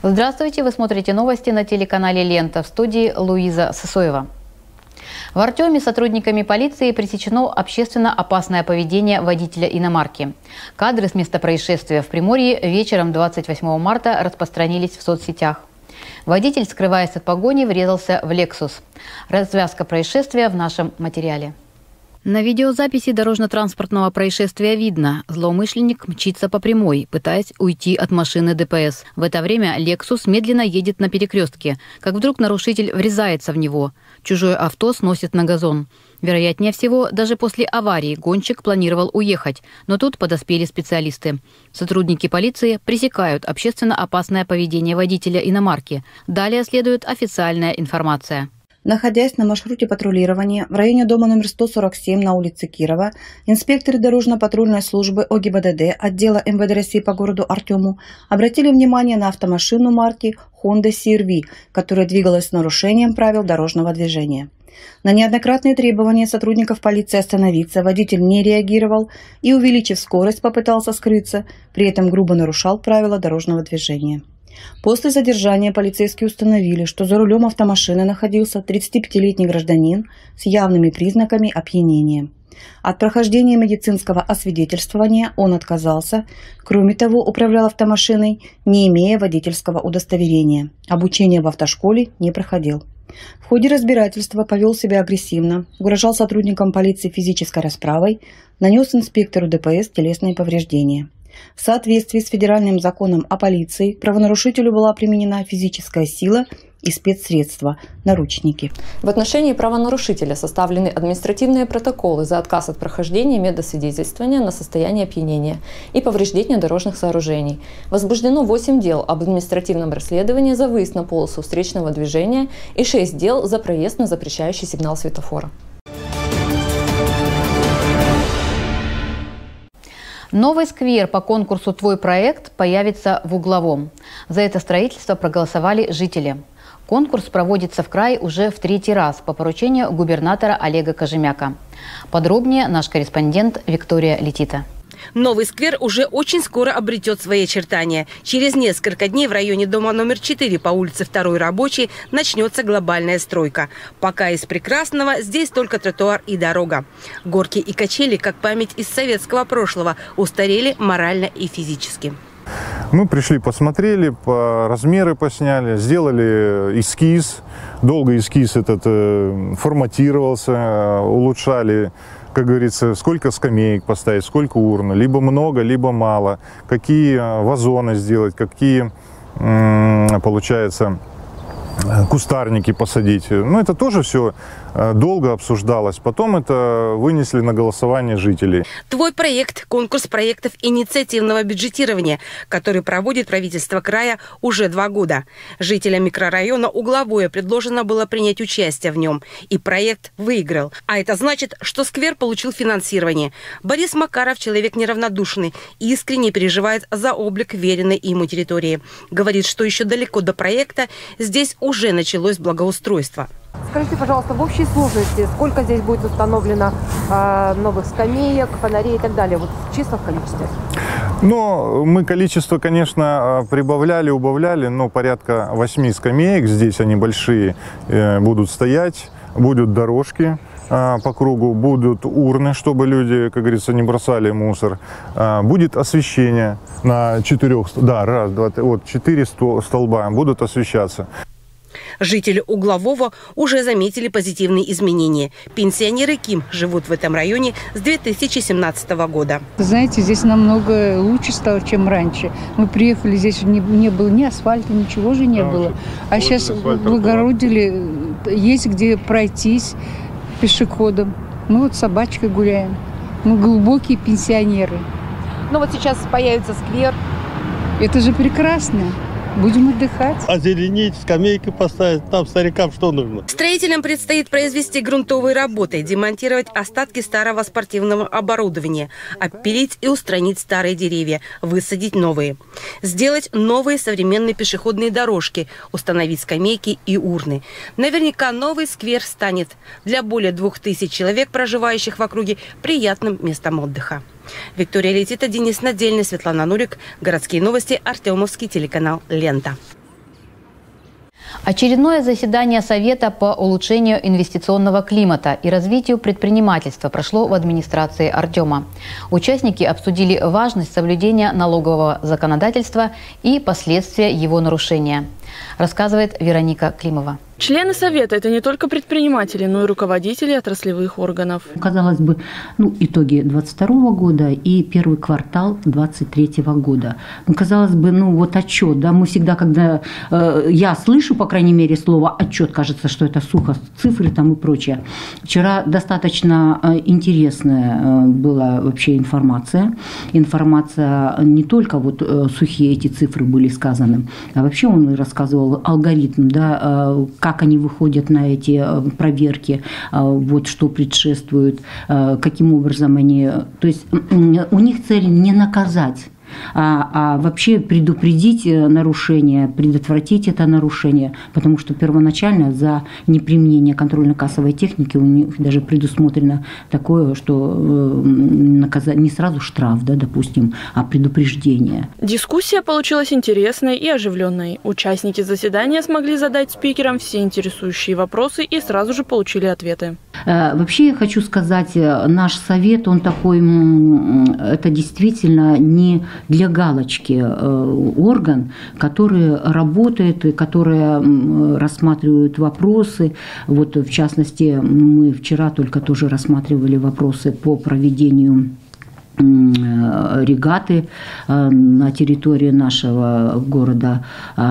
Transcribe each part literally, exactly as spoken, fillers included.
Здравствуйте, вы смотрите новости на телеканале «Лента», в студии Луиза Сысоева. В Артеме сотрудниками полиции пресечено общественно опасное поведение водителя иномарки. Кадры с места происшествия в Приморье вечером двадцать восьмого марта распространились в соцсетях. Водитель, скрываясь от погони, врезался в «Лексус». Развязка происшествия в нашем материале. На видеозаписи дорожно-транспортного происшествия видно. Злоумышленник мчится по прямой, пытаясь уйти от машины ДПС. В это время «Лексус» медленно едет на перекрестке, как вдруг нарушитель врезается в него. Чужое авто сносит на газон. Вероятнее всего, даже после аварии гонщик планировал уехать, но тут подоспели специалисты. Сотрудники полиции пресекают общественно опасное поведение водителя иномарки. Далее следует официальная информация. Находясь на маршруте патрулирования в районе дома номер сто сорок семь на улице Кирова, инспекторы дорожно-патрульной службы ОГИБДД отдела эм вэ дэ России по городу Артему обратили внимание на автомашину марки Honda си эр ви, которая двигалась с нарушением правил дорожного движения. На неоднократные требования сотрудников полиции остановиться водитель не реагировал и, увеличив скорость, попытался скрыться, при этом грубо нарушал правила дорожного движения. После задержания полицейские установили, что за рулем автомашины находился тридцатипятилетний гражданин с явными признаками опьянения. От прохождения медицинского освидетельствования он отказался. Кроме того, управлял автомашиной, не имея водительского удостоверения. Обучение в автошколе не проходил. В ходе разбирательства повел себя агрессивно, угрожал сотрудникам полиции физической расправой, нанес инспектору дэ пэ эс телесные повреждения. В соответствии с федеральным законом о полиции правонарушителю была применена физическая сила и спецсредства – наручники. В отношении правонарушителя составлены административные протоколы за отказ от прохождения медосвидетельствования на состояние опьянения и повреждения дорожных сооружений. Возбуждено восемь дел об административном расследовании за выезд на полосу встречного движения и шесть дел за проезд на запрещающий сигнал светофора. Новый сквер по конкурсу «Твой проект» появится в Угловом. За это строительство проголосовали жители. Конкурс проводится в крае уже в третий раз по поручению губернатора Олега Кожемяка. Подробнее наш корреспондент Виктория Летита. Новый сквер уже очень скоро обретет свои очертания. Через несколько дней в районе дома номер четыре по улице второй Рабочей начнется глобальная стройка. Пока из прекрасного здесь только тротуар и дорога. Горки и качели, как память из советского прошлого, устарели морально и физически. Мы пришли, посмотрели, по размеры посняли, сделали эскиз. Долго эскиз этот форматировался, улучшали, как говорится, сколько скамеек поставить, сколько урн, либо много, либо мало, какие вазоны сделать, какие, получается, кустарники посадить. Ну, это тоже все долго обсуждалось. Потом это вынесли на голосование жителей. «Твой проект» – конкурс проектов инициативного бюджетирования, который проводит правительство края уже два года. Жителям микрорайона Угловое предложено было принять участие в нем. И проект выиграл. А это значит, что сквер получил финансирование. Борис Макаров – человек неравнодушный, искренне переживает за облик веренной ему территории. Говорит, что еще далеко до проекта, здесь уже началось благоустройство. Скажите, пожалуйста, в общей сложности сколько здесь будет установлено э, новых скамеек, фонарей и так далее, вот в чистом количестве? Ну, мы количество, конечно, прибавляли, убавляли, но порядка восьми скамеек, здесь они большие, э, будут стоять, будут дорожки э, по кругу, будут урны, чтобы люди, как говорится, не бросали мусор, э, будет освещение на четырех, да, раз, два, три, вот четыре столба будут освещаться. Жители Углового уже заметили позитивные изменения. Пенсионеры Ким живут в этом районе с две тысячи семнадцатого года. Знаете, здесь намного лучше стало, чем раньше. Мы приехали, здесь не, не было ни асфальта, ничего же не да, было. А сейчас благородили, есть где пройтись пешеходом. Мы вот с собачкой гуляем. Мы глубокие пенсионеры. Ну вот сейчас появится сквер. Это же прекрасно. Будем отдыхать. Озеленить, скамейки поставить. Там старикам что нужно? Строителям предстоит произвести грунтовые работы, демонтировать остатки старого спортивного оборудования, опилить и устранить старые деревья, высадить новые. Сделать новые современные пешеходные дорожки, установить скамейки и урны. Наверняка новый сквер станет для более двух тысяч человек, проживающих в округе, приятным местом отдыха. Виктория Летита, Денис Надельный, Светлана Нурик. Городские новости, Артемовский телеканал «Лента». Очередное заседание Совета по улучшению инвестиционного климата и развитию предпринимательства прошло в администрации Артема. Участники обсудили важность соблюдения налогового законодательства и последствия его нарушения, рассказывает Вероника Климова. Члены Совета – это не только предприниматели, но и руководители отраслевых органов. Казалось бы, ну, итоги двадцать второго года и первый квартал двадцать третьего года. Ну, казалось бы, ну вот отчет, да, мы всегда, когда э, я слышу, по крайней мере, слово отчет, кажется, что это сухо, цифры там и прочее. Вчера достаточно э, интересная э, была вообще информация. Информация не только вот э, сухие эти цифры были сказаны, а вообще он рассказывал алгоритм, да, э, как они выходят на эти проверки, вот что предшествует, каким образом они... То есть у них цель не наказать, а, а вообще предупредить нарушение, предотвратить это нарушение, потому что первоначально за неприменение контрольно-кассовой техники у них даже предусмотрено такое, что наказать не сразу штраф, да, допустим, а предупреждение. Дискуссия получилась интересной и оживленной. Участники заседания смогли задать спикерам все интересующие вопросы и сразу же получили ответы. Вообще я хочу сказать, наш совет, он такой, это действительно не для галочки орган, который работает и который рассматривает вопросы. Вот в частности, мы вчера только тоже рассматривали вопросы по проведению регаты на территории нашего города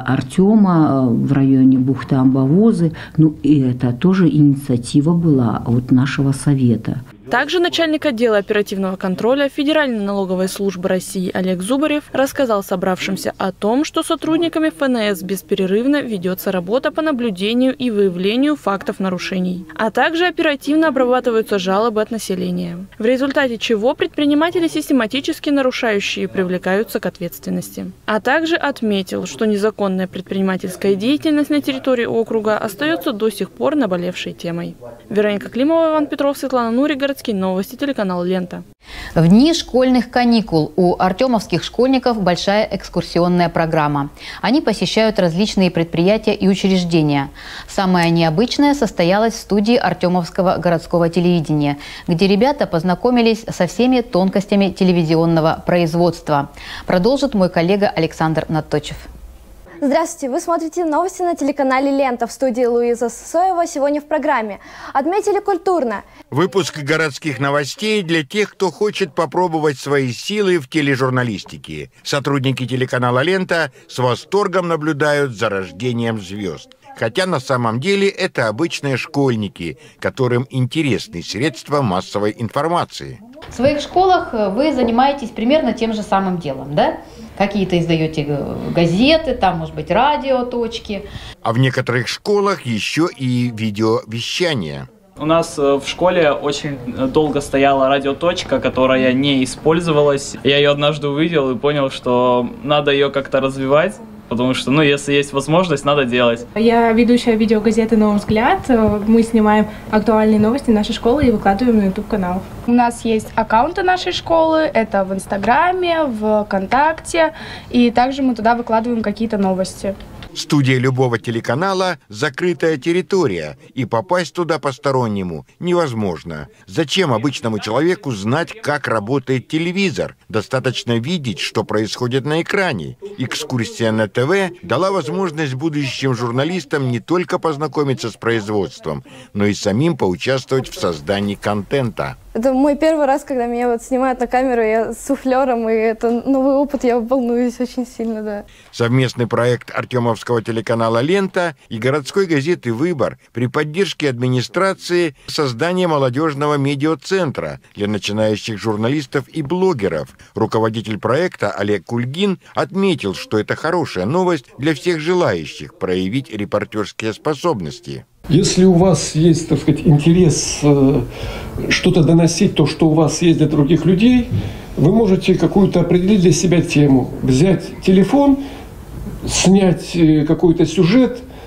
Артема в районе бухты Амбавозы. Ну и это тоже инициатива была от нашего совета. Также начальник отдела оперативного контроля Федеральной налоговой службы России Олег Зубарев рассказал собравшимся о том, что сотрудниками эф эн эс беспрерывно ведется работа по наблюдению и выявлению фактов нарушений, а также оперативно обрабатываются жалобы от населения, в результате чего предприниматели, систематически нарушающие, привлекаются к ответственности. А также отметил, что незаконная предпринимательская деятельность на территории округа остается до сих пор наболевшей темой. Вероника Климова, Иван Петров, Светлана Нури, городские новости, телеканал «Лента». В дни школьных каникул у артемовских школьников большая экскурсионная программа. Они посещают различные предприятия и учреждения. Самое необычное состоялось в студии Артемовского городского телевидения, где ребята познакомились со всеми тонкостями телевизионного производства. Продолжит мой коллега Александр Наточев. Здравствуйте! Вы смотрите новости на телеканале «Лента». В студии Луиза Сысоева. Сегодня в программе «Отметили культурно». Выпуск городских новостей для тех, кто хочет попробовать свои силы в тележурналистике. Сотрудники телеканала «Лента» с восторгом наблюдают за рождением звезд. Хотя на самом деле это обычные школьники, которым интересны средства массовой информации. В своих школах вы занимаетесь примерно тем же самым делом, да? Какие-то издаете газеты, там, может быть, радиоточки. А в некоторых школах еще и видеовещание. У нас в школе очень долго стояла радиоточка, которая не использовалась. Я ее однажды увидел и понял, что надо ее как-то развивать. Потому что, ну, если есть возможность, надо делать. Я ведущая видеогазеты «Новый взгляд». Мы снимаем актуальные новости нашей школы и выкладываем на ютуб-канал. У нас есть аккаунты нашей школы. Это в Инстаграме, в ВКонтакте. И также мы туда выкладываем какие-то новости. Студия любого телеканала – закрытая территория, и попасть туда постороннему невозможно. Зачем обычному человеку знать, как работает телевизор? Достаточно видеть, что происходит на экране. Экскурсия на ТВ дала возможность будущим журналистам не только познакомиться с производством, но и самим поучаствовать в создании контента. Это мой первый раз, когда меня вот снимают на камеру, я с суфлером, и это новый опыт, я волнуюсь очень сильно, да. Совместный проект Артемовского телеканала «Лента» и городской газеты «Выбор» при поддержке администрации создания молодежного медиацентра для начинающих журналистов и блогеров. Руководитель проекта Олег Кульгин отметил, что это хорошая новость для всех желающих проявить репортерские способности. Если у вас есть, так сказать, интерес э, что-то доносить, то, что у вас есть для других людей, вы можете какую-то определить для себя тему, взять телефон, снять какой-то сюжет,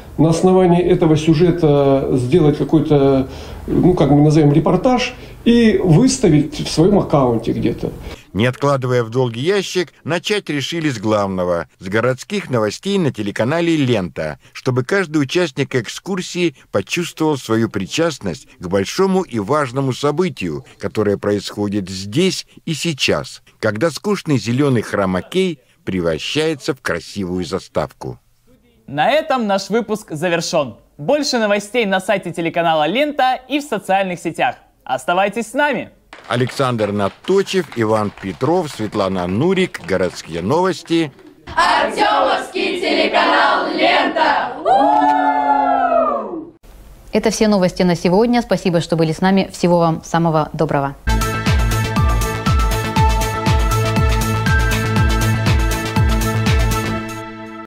на основании этого сюжета сделать какой-то, ну, как мы назовем, репортаж и выставить в своем аккаунте где-то. Не откладывая в долгий ящик, начать решили с главного – с городских новостей на телеканале «Лента», чтобы каждый участник экскурсии почувствовал свою причастность к большому и важному событию, которое происходит здесь и сейчас, когда скучный зеленый хромакей превращается в красивую заставку. На этом наш выпуск завершен. Больше новостей на сайте телеканала «Лента» и в социальных сетях. Оставайтесь с нами! Александр Наточев, Иван Петров, Светлана Нурик. Городские новости. Артемовский телеканал «Лента». Это все новости на сегодня. Спасибо, что были с нами. Всего вам самого доброго.